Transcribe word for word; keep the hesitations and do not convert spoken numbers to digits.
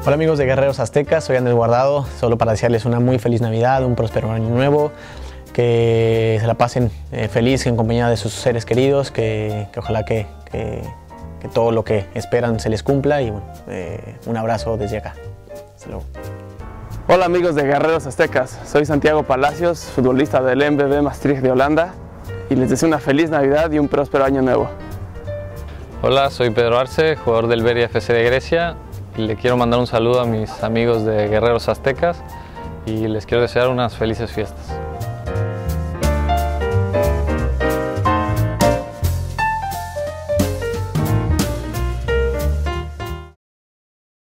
Hola amigos de Guerreros Aztecas, soy Andrés Guardado, solo para desearles una muy feliz Navidad, un próspero año nuevo, que se la pasen eh, feliz en compañía de sus seres queridos, que, que ojalá que, que, que todo lo que esperan se les cumpla y bueno, eh, un abrazo desde acá. Hasta luego. Hola amigos de Guerreros Aztecas, soy Santiago Palacios, futbolista del M V V Maastricht de Holanda y les deseo una feliz Navidad y un próspero año nuevo. Hola, soy Pedro Arce, jugador del Beria F C de Grecia y le quiero mandar un saludo a mis amigos de Guerreros Aztecas y les quiero desear unas felices fiestas.